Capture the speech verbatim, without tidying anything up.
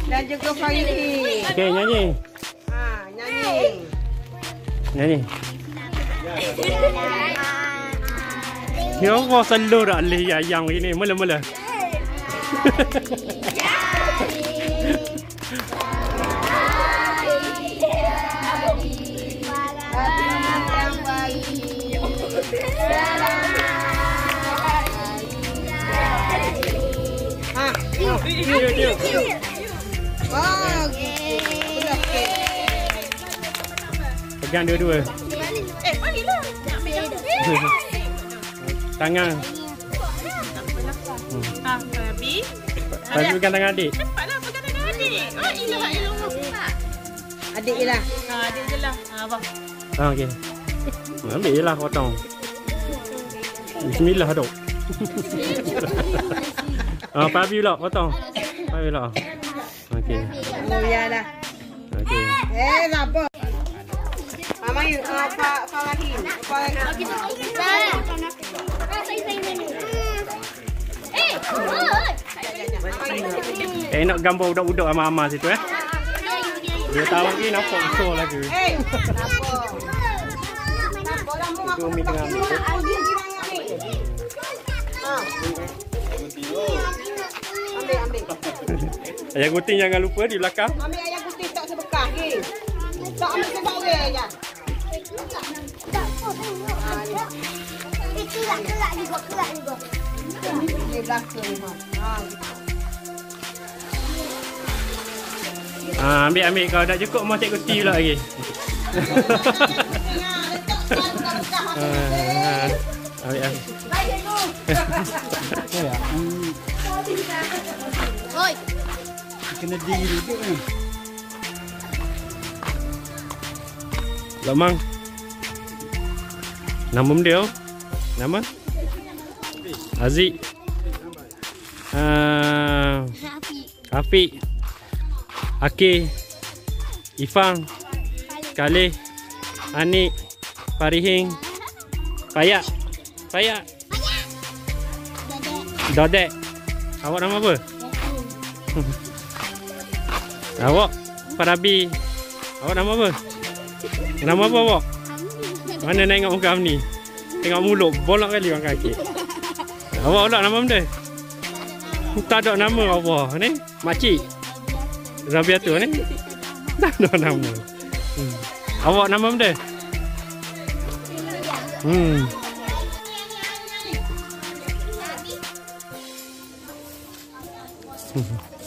Dan juga Farihin. Okey, nyanyi. Ha, nyanyi. Nyanyi. Ni apa selalu dah alih ayam gini. Mula-mula. Tiup, tiup, tiup. Oh, gitu. Pegang dua-dua. Eh, marilah. Nak ambil Tangan. Ah, Babi. Babi pegang tangan adik. Cepatlah pegang tangan adik. Oh, ilah ilah. Adik je lah. Ha, adik je lah. Ha, abang. Ah, okey. Ambil je lah potong. Bismillah dok. Ah, Babi pula potong. Babi pula. Okey. Oh, ya dah. Okey. Eh, siapa? Mama yuk, apa Farihin? Farihin. Eh, nak gambar budak-budak ama-ama situ eh. Dia tahu lagi nampak betul lagi. Eh, siapa? Itu mi tengah ambil. Ambil, ambil. Ayah guting jangan lupa di belakang. Ambil ayam putih tak sebekah ke? Tak ambil sebab orang aja. Kelak, kelak juga, kelak juga. Di belakang ni. Ha. Ah, ambil ambil kalau dah cukup mau cikgu ti pula lagi. Ah, ambil ambil. Ya. Oi. Kena diri duduk ni. Lomang. Nama dia? Nama? Aziz. Ah, Afiq. Akil. Ifang. Khalid. Anik. Farihin. Payak. Payak. Dodek. Awak nama apa? Awak Parabi. Awak nama apa? Nama apa awak? Mana nak tengok muka ni? Tengok mulut bolak kali orang kaki. Awak pula nama benda? Tak ada nama awak ni. Makcik. Rabiatu ni. Tak ada nama. Hmm. Awak nama benda? Hmm. Hmm.